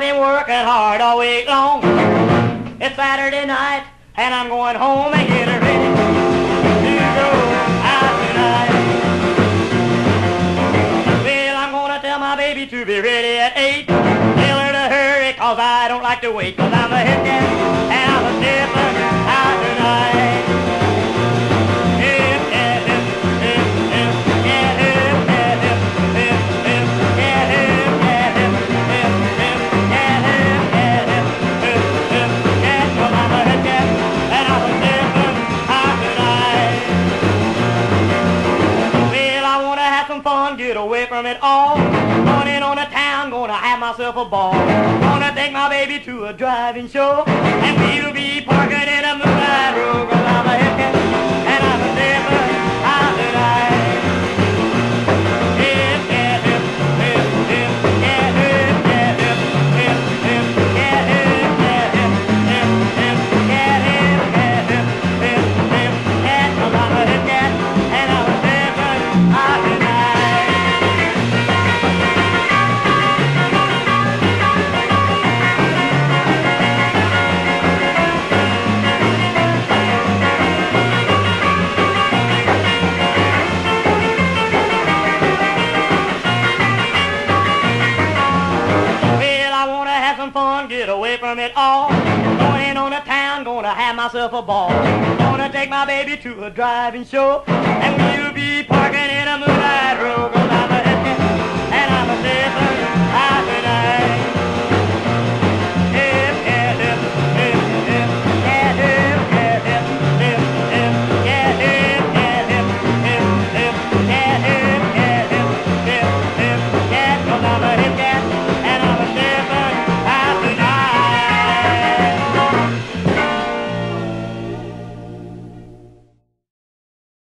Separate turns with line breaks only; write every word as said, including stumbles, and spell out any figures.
been working hard all week long. It's Saturday night, and I'm going home and get ready to go out tonight. Well, I'm gonna tell my baby to be ready at eight. Tell her to hurry, cause I don't like to wait. Cause I'm a head cat, and I'm a stepping out tonight. Get away from it all. Going in on the town, gonna have myself a ball. Gonna take my baby to a driving show, and we'll be parking in a moonlight road. Cause I'm a head cat, and I'm a steppin' out tonight. Hip, hip, hip, hip, hip, yeah, hip, yeah, hip, hip, hip, yeah, hip, yeah, hip, hip, hip, yeah, hip, yeah, hip, hip, hip, yeah. Cause I'm a head cat, and I'm a steppin' out tonight. Get away from it all. Going in on the town, gonna have myself a ball. Gonna take my baby to a driving show, and we'll be parking in a moonlight road.